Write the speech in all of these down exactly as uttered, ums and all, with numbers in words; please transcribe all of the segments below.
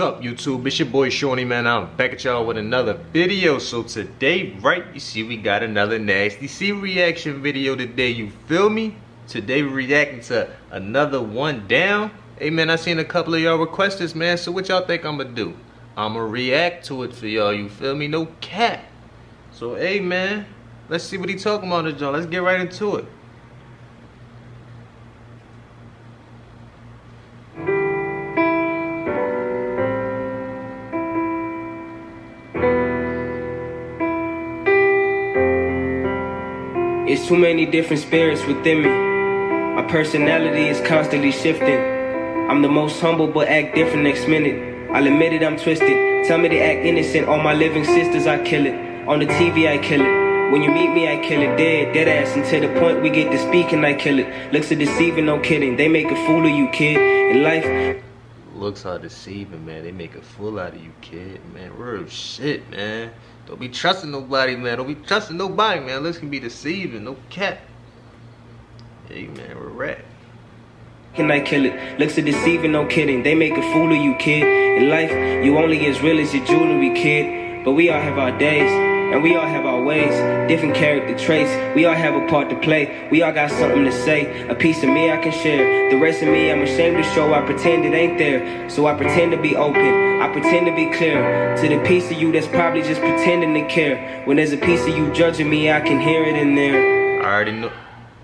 up, YouTube? It's your boy Shawnee, man. I'm back at y'all with another video. So today, right, you see we got another nasty C reaction video today, you feel me? Today we're reacting to another one down. Hey man, I seen a couple of y'all request this, man. So what y'all think I'm gonna do? I'm gonna react to it for y'all, you feel me? No cap. So hey man, let's see what he talking about, y'all. Let's get right into it. It's too many different spirits within me. My personality is constantly shifting. I'm the most humble but act different next minute. I'll admit it, I'm twisted. Tell me to act innocent. All my living sisters, I kill it. On the T V, I kill it. When you meet me, I kill it. Dead, dead ass. Until the point we get to speaking, I kill it. Looks are deceiving, no kidding. They make a fool of you, kid. In life, looks are deceiving, man. They make a fool out of you, kid. Man, real shit, man. Don't be trusting nobody, man. Don't be trusting nobody, man. Looks can be deceiving, no cap. Hey, man, we're rat. Can I kill it? Looks are deceiving, no kidding. They make a fool of you, kid. In life, you only as real as your jewelry, kid. But we all have our days, and we all have our ways. Different character traits, we all have a part to play. We all got something to say. A piece of me I can share. The rest of me I'm ashamed to show. I pretend it ain't there. So I pretend to be open. I pretend to be clear. To the piece of you that's probably just pretending to care. When there's a piece of you judging me, I can hear it in there. I already know.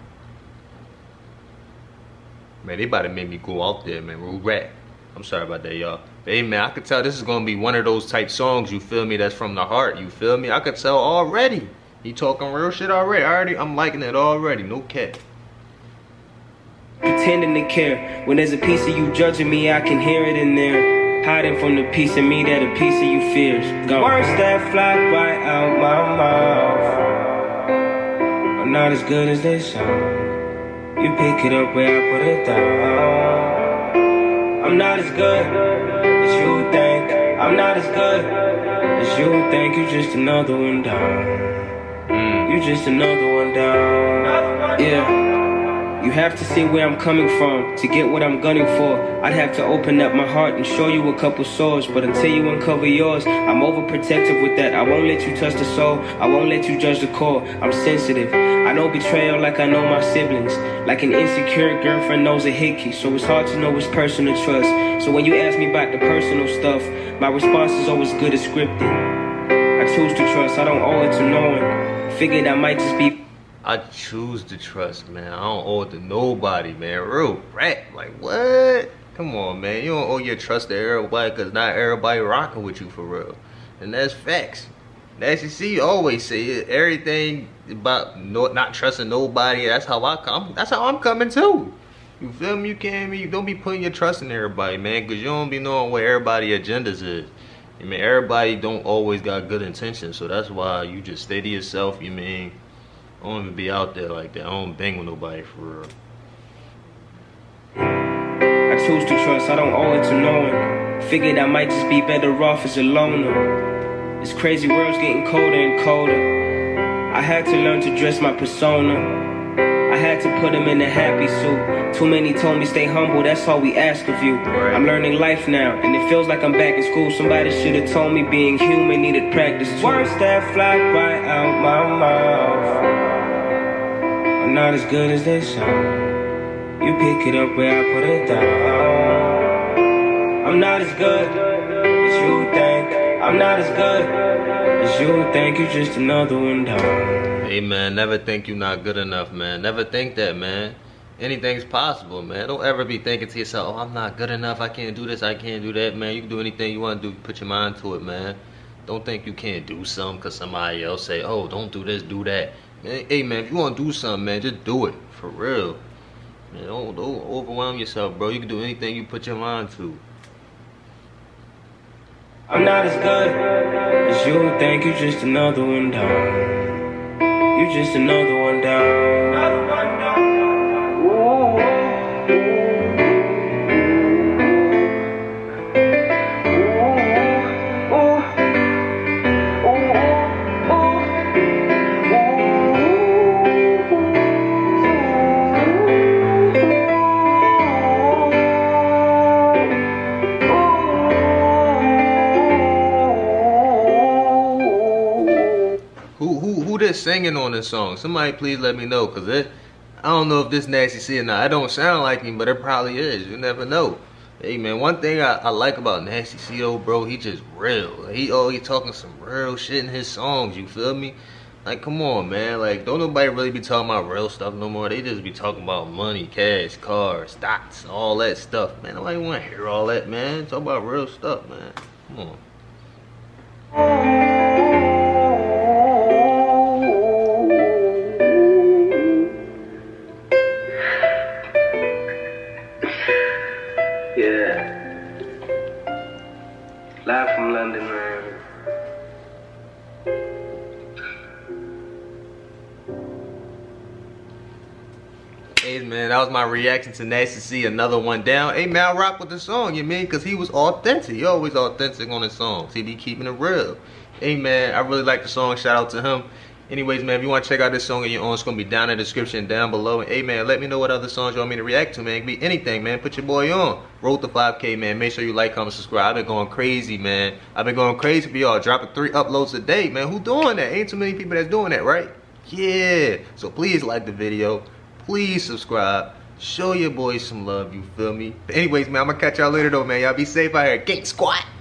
Man, they about to make me go out there, man. We're rat. I'm sorry about that, y'all. But hey, man, I could tell this is gonna be one of those type songs, you feel me, that's from the heart, you feel me? I could tell already. He talking real shit already. Already, I'm liking it already, no cap. Pretending to care. When there's a piece of you judging me, I can hear it in there. Hiding from the piece of me that a piece of you fears. Go. Words that fly right out my mouth are not as good as they sound. You pick it up where I put it down. I'm not as good as you think. I'm not as good as you think. You just another one down. Mm. You just another one down. Yeah. You have to see where I'm coming from to get what I'm gunning for. I'd have to open up my heart and show you a couple sores, but until you uncover yours, I'm overprotective with that. I won't let you touch the soul. I won't let you judge the core. I'm sensitive. I know betrayal like I know my siblings. Like an insecure girlfriend knows a hickey, so it's hard to know which person to trust. So when you ask me about the personal stuff, my response is always good as scripted. I choose to trust. I don't owe it to no one. Figured I might just be. I choose to trust, man. I don't owe it to nobody, man. Real rat. Like, what? Come on, man. You don't owe your trust to everybody because not everybody rocking with you for real. And that's facts. As you see, you always say it. Everything about no, not trusting nobody. That's how I come. That's how I'm coming too. You feel me? You can't be. You don't be putting your trust in everybody, man. Because you don't be knowing what everybody's agendas is. I mean, everybody don't always got good intentions. So that's why you just stay to yourself. You mean? I don't even be out there like that. I don't bang with nobody for real. I choose to trust. I don't owe it to no one. Figured I might just be better off as a loner. This crazy world's getting colder and colder. I had to learn to dress my persona. I had to put them in a happy suit. Too many told me stay humble, that's all we ask of you. Right. I'm learning life now, and it feels like I'm back in school. Somebody should have told me being human needed practice too. Words that fly right out my mouth are not as good as they sound. You pick it up where I put it down. I'm not as good as you think. I'm not as good as you think. You just another one down. Hey man, never think you're not good enough, man. Never think that, man. Anything's possible, man. Don't ever be thinking to yourself, oh, I'm not good enough. I can't do this. I can't do that, man. You can do anything you want to do. Put your mind to it, man. Don't think you can't do something because somebody else say, oh, don't do this, do that. Hey, man, if you want to do something, man, just do it. For real. Man, don't, don't overwhelm yourself, bro. You can do anything you put your mind to. I'm not as good as you think. You just another one down. You just another one down. Another one down. who this singing on this song? Somebody please let me know, cause it, I don't know if this Nasty C or not. It don't sound like him, but it probably is. You never know. Hey man, one thing I, I like about Nasty C though, bro, he just real. Like, he always talking some real shit in his songs, you feel me? Like, come on, man. Like, don't nobody really be talking about real stuff no more. They just be talking about money, cash, cars, stocks, all that stuff. Man, nobody want to hear all that, man. Talk about real stuff, man. Come on. Yeah. Live from London, man. Hey man, that was my reaction to Nasty C, another one down. Hey man, I rock with the song, you mean? Cause he was authentic. He always authentic on his songs. He be keeping it real. Hey man, I really like the song. Shout out to him. Anyways, man, if you want to check out this song on your own, it's gonna be down in the description down below. And hey man, let me know what other songs you want me to react to, man. It can be anything, man. Put your boy on. Road to five K, man. Make sure you like, comment, subscribe. I've been going crazy, man. I've been going crazy for y'all. Dropping three uploads a day, man. Who doing that? Ain't too many people that's doing that, right? Yeah. So please like the video. Please subscribe. Show your boys some love, you feel me? But anyways, man, I'm gonna catch y'all later though, man. Y'all be safe out here. Gang squad.